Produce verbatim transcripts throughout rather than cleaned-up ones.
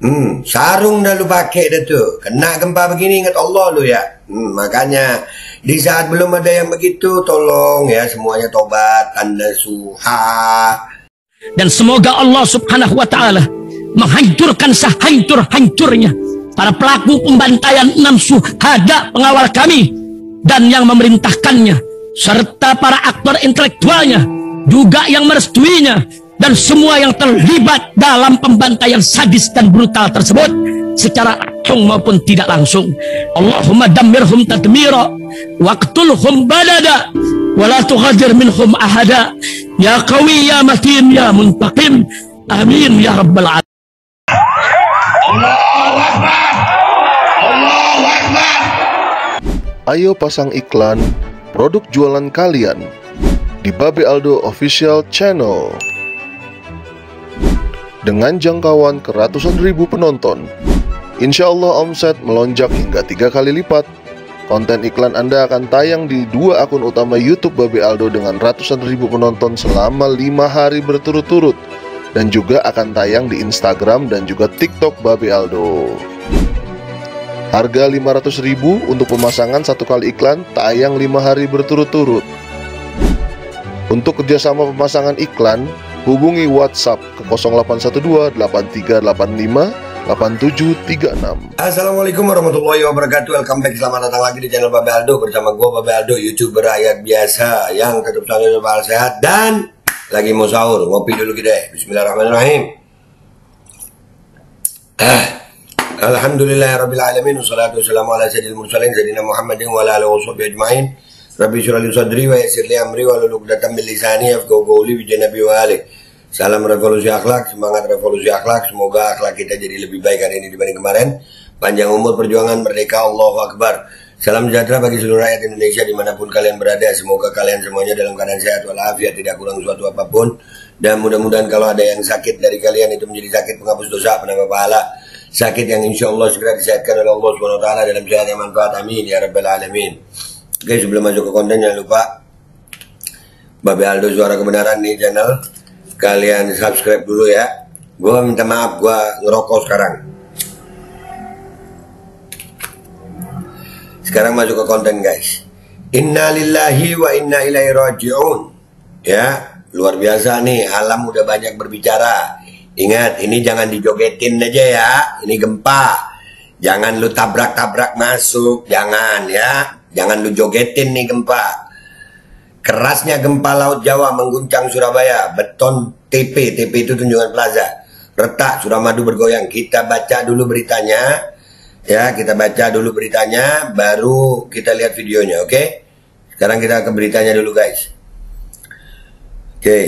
Hmm, sarung dah lu pakai dah tu. Kena gempa begini ingat Allah lu ya. Hmm, makanya di saat belum ada yang begitu, tolong ya semuanya tobat, tanda suha. Dan semoga Allah subhanahu wa ta'ala menghancurkan sehancur-hancurnya para pelaku pembantaian enam syuhada pengawal kami dan yang memerintahkannya, serta para aktor intelektualnya juga yang merestuinya, dan semua yang terlibat dalam pembantaian sadis dan brutal tersebut secara langsung maupun tidak langsung. Allahumma dammirhum tadmira waqtulhum badada wala tughadir minhum ahada ya qawi ya matin ya muntaqim amin ya rabbal alamin. Allahu Akbar, Allahu Akbar. Ayo pasang iklan produk jualan kalian di Babe Aldo Official Channel dengan jangkauan ke ratusan ribu penonton. Insya Allah omset melonjak hingga tiga kali lipat. Konten iklan Anda akan tayang di dua akun utama YouTube Babe Aldo dengan ratusan ribu penonton selama lima hari berturut-turut, dan juga akan tayang di Instagram dan juga TikTok Babe Aldo. Harga lima ratus ribu untuk pemasangan satu kali iklan, tayang lima hari berturut-turut. Untuk kerjasama pemasangan iklan, hubungi WhatsApp ke nol delapan satu dua delapan tiga delapan lima delapan tujuh tiga enam. Assalamualaikum warahmatullahi wabarakatuh. Welcome back, selamat datang lagi di channel Babe Aldo bersama gue Babe Aldo, YouTuber rakyat biasa yang tetap selalu sehat dan lagi mau sahur. Ngopi dulu kita. Bismillahirrahmanirrahim. Ah. Alhamdulillahirabbil alamin wassalatu wassalamu ala sayyidil mursalin sayyidina Muhammadin wa ala alihi washabihi ajmain. Rabbi shrah li sadri wa yassir li amri wa hlul 'uqdatam min lisani yafqahu qawli bi janabi wa ali. Salam revolusi akhlak, semangat revolusi akhlak. Semoga akhlak kita jadi lebih baik hari ini dibanding kemarin. Panjang umur, perjuangan, merdeka, Allahu Akbar. Salam sejahtera bagi seluruh rakyat Indonesia dimanapun kalian berada. Semoga kalian semuanya dalam keadaan sehat walafiat, tidak kurang suatu apapun. Dan mudah-mudahan kalau ada yang sakit dari kalian itu menjadi sakit penghapus dosa, penambah pahala. Sakit yang insya Allah segera disehatkan oleh Allah subhanahu wa taala dalam sehat yang manfaat. Amin ya rabbal alamin. Oke, sebelum masuk ke konten jangan lupa Babe Aldo Suara Kebenaran nih channel. Kalian subscribe dulu ya. Gua minta maaf, gua ngerokok sekarang. Sekarang masuk ke konten guys. Inna lillahi wa inna ilaihi raji'un. Ya, luar biasa nih, alam udah banyak berbicara. Ingat, ini jangan dijogetin aja ya. Ini gempa. Jangan lu tabrak-tabrak masuk, jangan ya. Jangan lu jogetin nih gempa. Kerasnya gempa Laut Jawa mengguncang Surabaya. Beton T P, T P itu Tunjungan Plaza. Retak, Suramadu bergoyang. Kita baca dulu beritanya. Ya, kita baca dulu beritanya, baru kita lihat videonya, oke? Okay? Sekarang kita ke beritanya dulu guys. Oke. Okay.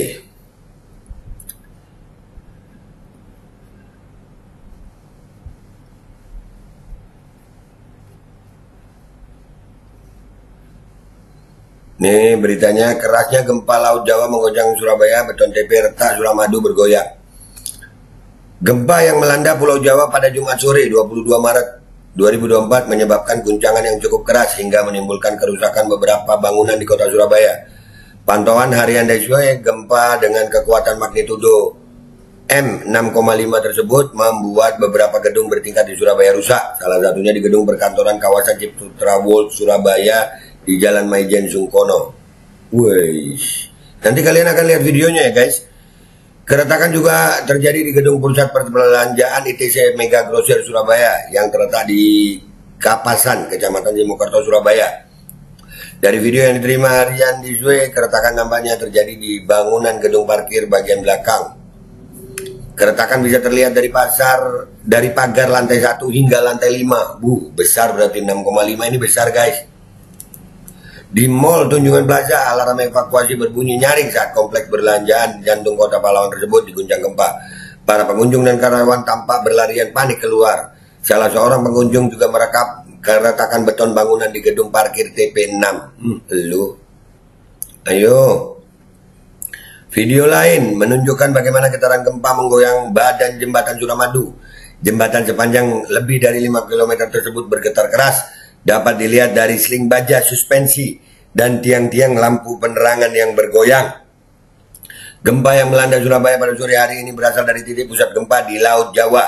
Nih beritanya, kerasnya gempa Laut Jawa menggoncang Surabaya, beton T P retak, Suramadu bergoyang. Gempa yang melanda Pulau Jawa pada Jumat sore dua puluh dua Maret dua ribu dua puluh empat menyebabkan guncangan yang cukup keras hingga menimbulkan kerusakan beberapa bangunan di kota Surabaya. Pantauan harian sesuai gempa dengan kekuatan magnitudo M enam koma lima tersebut membuat beberapa gedung bertingkat di Surabaya rusak. Salah satunya di gedung perkantoran kawasan Ciputra World Surabaya di Jalan Maijen Sungkono. Weish. Nanti kalian akan lihat videonya ya guys. Keretakan juga terjadi di gedung pusat perbelanjaan I T C Mega Grosir Surabaya yang terletak di Kapasan, Kecamatan Simokerto, Surabaya. Dari video yang diterima harian di Zwe, keretakan nampaknya terjadi di bangunan gedung parkir bagian belakang. Keretakan bisa terlihat dari pasar, dari pagar lantai satu hingga lantai lima. Bu, besar berarti enam koma lima, ini besar guys. Di Mall Tunjungan Plaza, alarm evakuasi berbunyi nyaring saat kompleks berbelanjaan jantung kota pahlawan tersebut diguncang gempa. Para pengunjung dan karyawan tampak berlarian panik keluar. Salah seorang pengunjung juga merekam keretakan beton bangunan di gedung parkir T P enam. Hmm, lu. Ayo. Video lain menunjukkan bagaimana getaran gempa menggoyang badan jembatan Suramadu. Jembatan sepanjang lebih dari lima kilometer tersebut bergetar keras. Dapat dilihat dari seling baja suspensi dan tiang-tiang lampu penerangan yang bergoyang. Gempa yang melanda Surabaya pada sore hari ini berasal dari titik pusat gempa di Laut Jawa.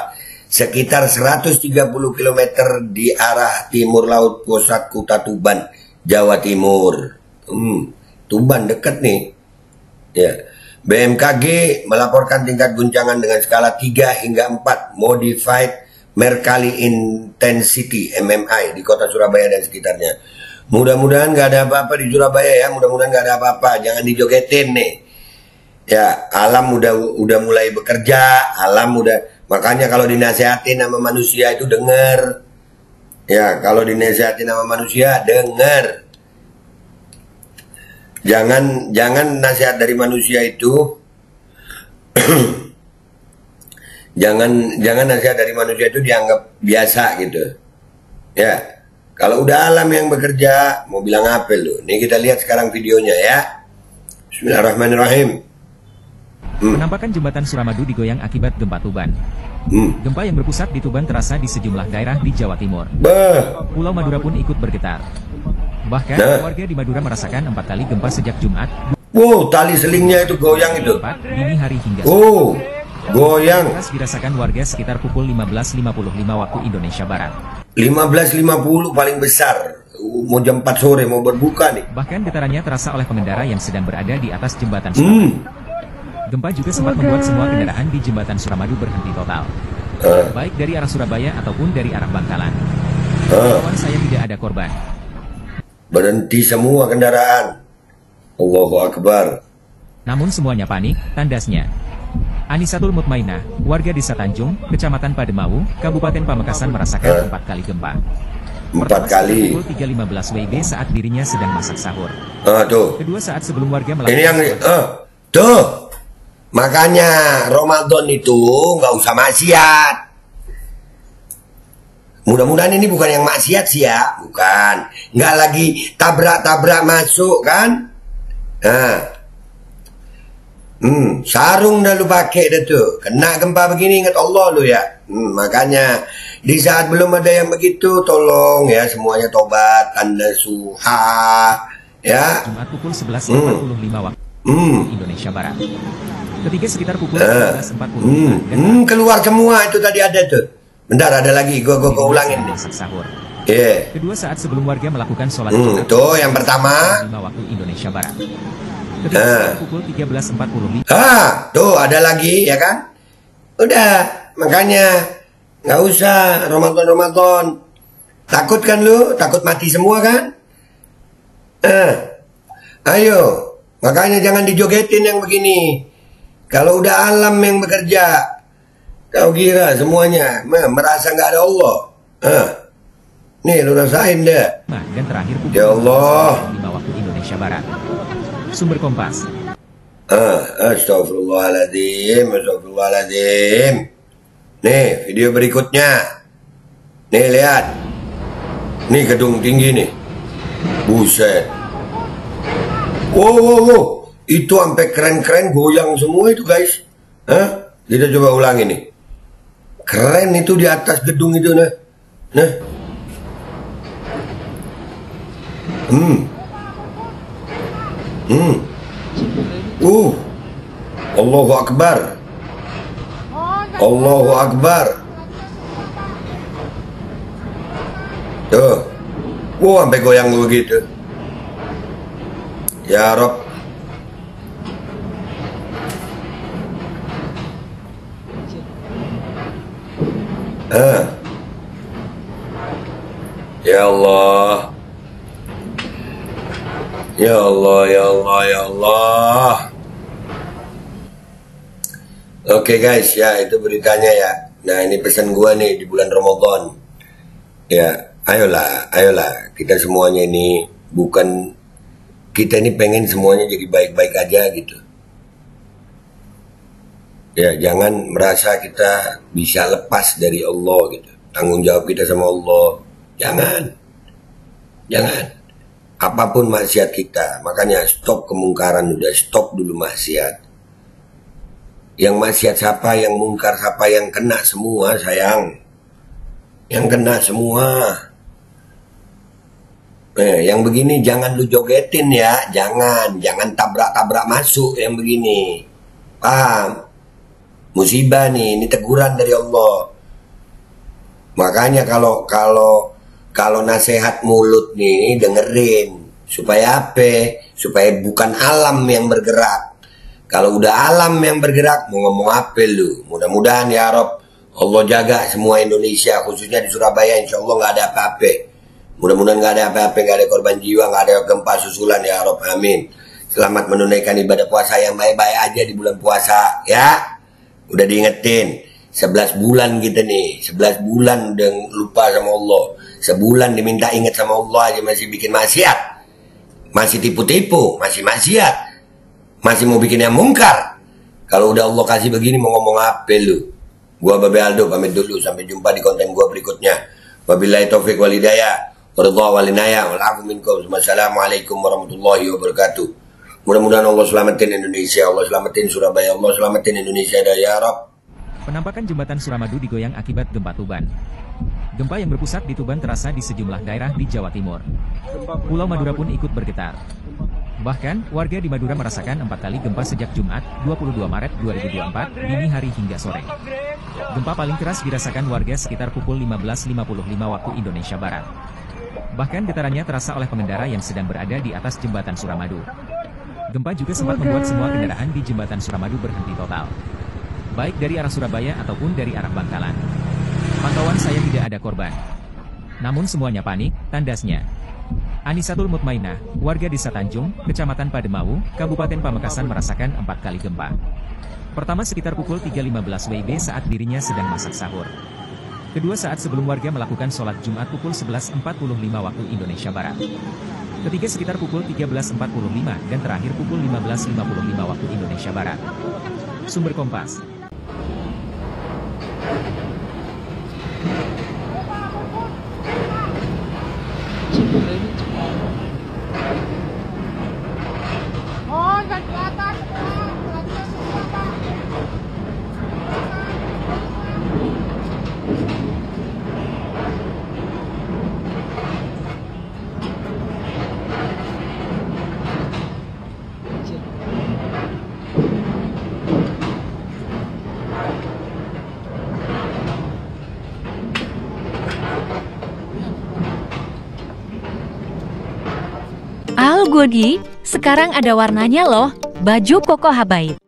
sekitar seratus tiga puluh kilometer di arah timur laut pusat kota Tuban, Jawa Timur. Hmm, Tuban dekat nih. Ya. B M K G melaporkan tingkat guncangan dengan skala tiga hingga empat Modified Mercalli Intensity M M I di kota Surabaya dan sekitarnya. Mudah-mudahan nggak ada apa-apa di Surabaya ya, mudah-mudahan nggak ada apa-apa, jangan dijogetin nih. Ya, alam udah udah mulai bekerja, alam udah, makanya kalau dinasehatin sama manusia itu denger. Ya, kalau dinasehatin sama manusia denger. Jangan jangan nasihat dari manusia itu jangan jangan nasihat dari manusia itu dianggap biasa gitu. Ya. Kalau udah alam yang bekerja, mau bilang apa lu? Nih kita lihat sekarang videonya ya. Bismillahirrahmanirrahim. Hmm. Penampakan jembatan Suramadu digoyang akibat gempa Tuban. Hmm. Gempa yang berpusat di Tuban terasa di sejumlah daerah di Jawa Timur. Bah. Pulau Madura pun ikut bergetar. Bahkan Nah. warga di Madura merasakan empat kali gempa sejak Jumat. Wow, tali selingnya itu goyang itu. empat dini hari hingga. Oh, goyang. Keras dirasakan warga sekitar pukul lima belas lima puluh lima waktu Indonesia Barat. lima belas lima puluh paling besar. Mau jam empat sore mau berbuka nih. Bahkan getarannya terasa oleh pengendara yang sedang berada di atas jembatan Hmm. Suramadu. Gempa juga sempat membuat semua kendaraan di jembatan Suramadu berhenti total. Uh, Baik dari arah Surabaya ataupun dari arah Bangkalan. uh, Kawan saya tidak ada korban. berhenti semua kendaraan. Allahu Akbar. Namun semuanya panik, tandasnya. Anisatul Mutmainah, warga Desa Tanjung, Kecamatan Pademawu, Kabupaten Pamekasan merasakan empat kali gempa. Empat Pertama kali. sekitar pukul tiga lima belas W I B saat dirinya sedang masak sahur. Ah, tuh. Kedua saat sebelum warga melakukan Ini yang eh tuh. Makanya Ramadan itu nggak usah maksiat. Mudah-mudahan ini bukan yang maksiat sih ya, bukan. Nggak lagi tabrak-tabrak masuk kan? Nah. Hmm, sarung dah lu pakai dah tu. Kena gempa begini ingat Allah lu ya. Hmm, makanya di saat belum ada yang begitu tolong ya semuanya tobat, tanda suha ya. Jumat pukul sebelas empat puluh lima waktu Hmm. Indonesia Barat. Ketiga sekitar pukul Eh. sebelas empat puluh lima Hmm, dan hmm, keluar semua itu tadi ada tuh. Bentar ada lagi, gua gua, gua ulangin nih. masak sahur. Iya. Kedua saat sebelum warga melakukan sholat Hmm, Jumat tuh yang pertama. lima waktu Indonesia Barat. Ketiga Eh. sekitar pukul tiga belas empat puluh lima. Ah, tuh ada lagi ya kan? Udah, makanya nggak usah Ramadan-Ramadan. Takut kan lu? Takut mati semua kan? Eh, ayo, makanya jangan dijogetin yang begini. Kalau udah alam yang bekerja, kau kira semuanya meh, merasa nggak ada Allah. Eh, nih lu rasain deh. Nah, dan terakhir pukul Ya Allah. lima waktu Indonesia Barat. Sumber Kompas. Ah, astagfirullahaladzim, astagfirullahaladzim. Nih, video berikutnya. Nih, lihat. Nih gedung tinggi nih. Buset. Wow, wow, wow. Itu sampai keren-keren goyang semua itu, guys. Hah? Kita coba ulangi nih. Keren itu di atas gedung itu, nah. Nah. Hmm. Hmm. Uh. Allahu Akbar. Allahu Akbar. Tuh. Wah, sampai goyang begitu. Ya Rob. Ah. Ya Allah. Ya Allah, ya Allah, ya Allah. Oke guys, ya itu beritanya ya. Nah ini pesan gua nih di bulan Ramadan. Ya, ayolah, ayolah. Kita semuanya ini bukan, kita ini pengen semuanya jadi baik-baik aja gitu. Ya, jangan merasa kita bisa lepas dari Allah gitu. Tanggung jawab kita sama Allah. Jangan. Jangan. Apapun maksiat kita, makanya stop kemungkaran udah, stop dulu maksiat. Yang maksiat siapa, yang mungkar siapa, yang kena semua sayang. Yang kena semua. Eh, yang begini jangan lu jogetin ya, jangan, jangan tabrak-tabrak masuk yang begini. Paham? Musibah nih, ini teguran dari Allah. Makanya kalau kalau kalau nasihat mulut nih dengerin supaya apa? Supaya bukan alam yang bergerak. Kalau udah alam yang bergerak mau ngomong apa lu? Mudah-mudahan ya Rob Allah jaga semua Indonesia khususnya di Surabaya, insya Allah nggak ada apa-apa. Mudah-mudahan nggak ada apa-apa, nggak ada korban jiwa, nggak ada gempa susulan ya Rob, amin. Selamat menunaikan ibadah puasa yang baik-baik aja di bulan puasa ya. Udah diingetin. sebelas bulan kita nih, sebelas bulan udah lupa sama Allah. Sebulan diminta ingat sama Allah aja masih bikin maksiat. Masih tipu-tipu, masih maksiat. Masih mau bikin yang mungkar. Kalau udah Allah kasih begini mau ngomong apa lu? Gua Babe Aldo pamit dulu, sampai jumpa di konten gua berikutnya. Wabillahi taufik wal hidayah, waridha wal inayah, wal afu minkum. Wassalamualaikum warahmatullahi wabarakatuh. Mudah-mudahan Allah selamatin Indonesia, Allah selamatin Surabaya, Allah selamatin Indonesia ya Rabb. Penampakan jembatan Suramadu digoyang akibat gempa Tuban. Gempa yang berpusat di Tuban terasa di sejumlah daerah di Jawa Timur. Pulau Madura pun ikut bergetar. Bahkan, warga di Madura merasakan empat kali gempa sejak Jumat, dua puluh dua Maret dua ribu dua puluh empat, dini hari hingga sore. Gempa paling keras dirasakan warga sekitar pukul lima belas lima puluh lima waktu Indonesia Barat. Bahkan getarannya terasa oleh pengendara yang sedang berada di atas jembatan Suramadu. Gempa juga sempat membuat semua kendaraan di jembatan Suramadu berhenti total. Baik dari arah Surabaya ataupun dari arah Bangkalan. Pantauan saya tidak ada korban. Namun semuanya panik, tandasnya. Anisatul Mutmainah, warga Desa Tanjung, Kecamatan Pademau, Kabupaten Pamekasan merasakan empat kali gempa. Pertama sekitar pukul tiga lima belas W B saat dirinya sedang masak sahur. Kedua saat sebelum warga melakukan sholat Jumat pukul sebelas empat puluh lima waktu Indonesia Barat. Ketiga sekitar pukul tiga belas empat puluh lima dan terakhir pukul lima belas lima puluh lima waktu Indonesia Barat. Sumber Kompas. Oh, dan ke atas. Pelan-pelan semua, Pak. Al Godi, sekarang ada warnanya loh, baju koko habaib.